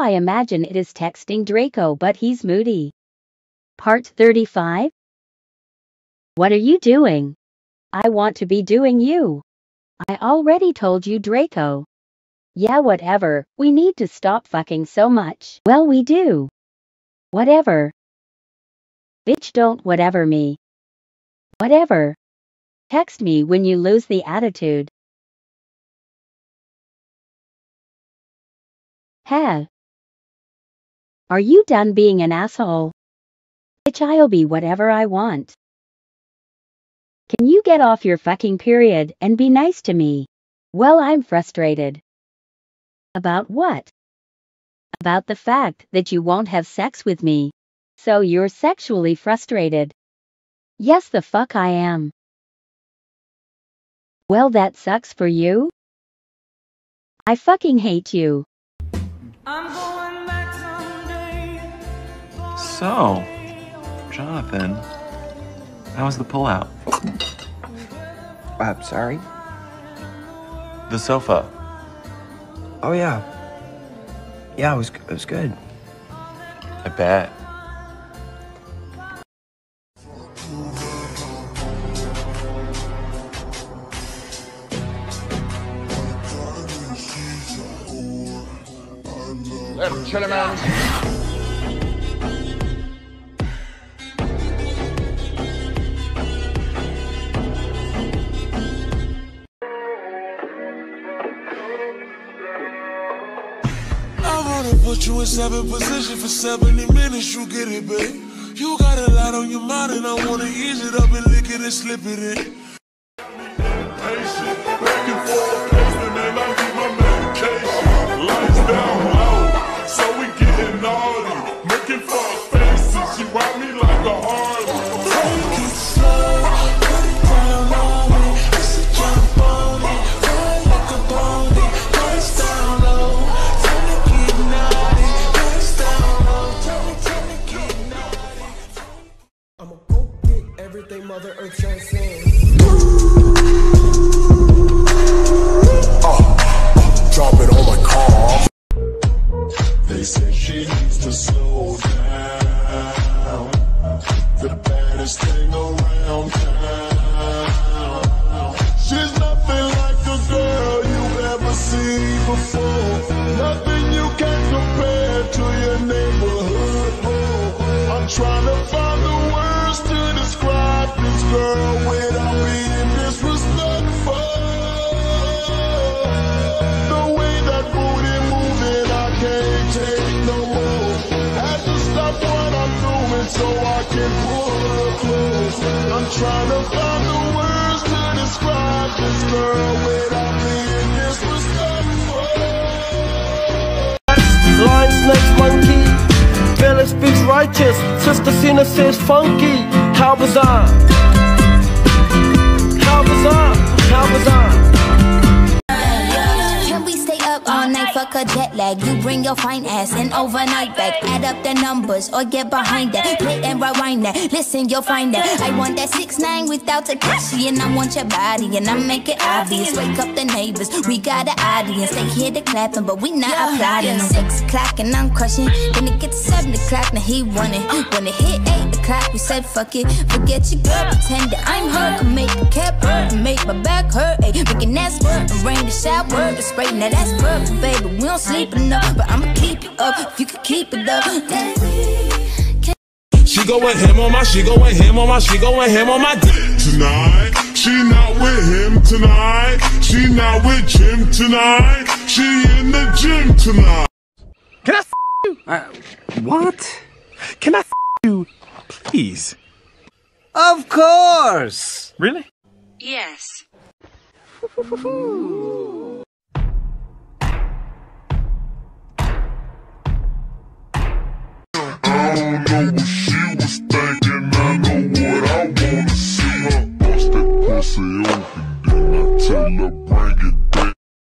I imagine it is texting Draco, but he's moody. Part 35. What are you doing? I want to be doing you. I already told you, Draco. Yeah, whatever, we need to stop fucking so much. Well, we do. Whatever. Bitch, don't whatever me. Whatever. Text me when you lose the attitude. Have. Are you done being an asshole? Bitch, I'll be whatever I want. Can you get off your fucking period and be nice to me? Well, I'm frustrated. About what? About the fact that you won't have sex with me. So you're sexually frustrated. Yes, the fuck I am. Well, that sucks for you. I fucking hate you. So, Jonathan, how was the pullout? Sorry? The sofa. Oh, yeah. Yeah, it was good. I bet. Let him chill him out. Put you in 7th position for 70 minutes, you get it, babe. You got a lot on your mind and I wanna ease it up and lick it and slip it in. Patient, back and forth, pacing, and I need my medication. Lights down low, so we getting naughty. Making fuck faces, she ride me like a Harley. Take it slow, put it down on me. I said jump on it, ride like a pony. Lights down low. Everything Mother Earth transcends. Drop it on my car. They say she needs to slow down. The baddest thing around town. She's nothing like a girl you've ever seen before. Nothing you can compare to your neighborhood. I'm trying to find the words to describe this girl without being disrespectful. The way that booty moving, I can't take no more. Had to stop what I'm doing so I can pull her close. I'm trying to find the words to describe this girl without being disrespectful. Lion, snake, monkey. Village speaks righteous. Sister Cena says funky. How was I? How was I? How was I? Can we stay up all night? Fuck a jet lag. You bring your fine ass and overnight back. Add up the numbers or get behind that. Play and rewind that. Listen, you'll find that. I want that 6'9" without Takashi, and I want your body, and I make it obvious. Wake up the neighbors. We got an audience. They hear the clapping, but we not applauding. 6 o'clock and I'm crushing. Then it gets to 7 o'clock. Now he running. When it hit 8 o'clock, we said fuck it. Forget your girl. Pretend that I'm her. Can make a cap hurt and make my back hurt. Ay, making that squirt and rain the shower. The spray. Now that's perfect, baby. We don't sleep enough, but I'ma keep it up. If you could keep it up. She going ham on my, she going ham on my, she going ham on my tonight. She not with him tonight. She not with Jim tonight. She in the gym tonight. Can I f you? What? Can I f you? Please. Of course! Really? Yes. I don't know what she was thinking, I know what I wanna say.